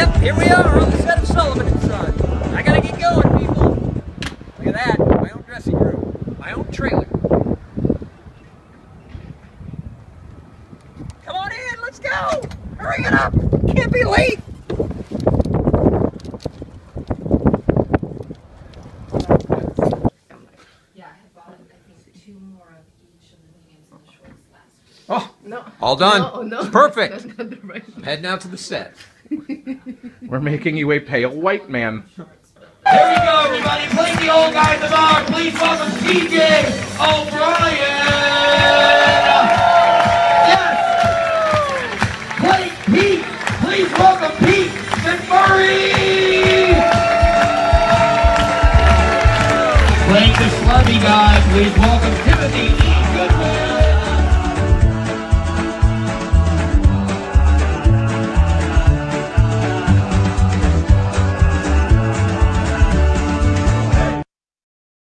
Yep, here we are on the set of Sullivan and Son. I gotta get going, people. Look at that, my own dressing room, my own trailer. Come on in, let's go! Hurry it up! Can't be late! Yeah, I had bought, I think, 2 more of each of the mediums and the shorts last week. Oh, No. all done. No, It's perfect. That's not the right. Heading out to the set. We're making you a pale white man. Here we go, everybody. Play the old guy in the bar. Please welcome TJ O'Brien. Yes. Play Pete. Please welcome Pete McMurray. Playing the slutty guy. Please welcome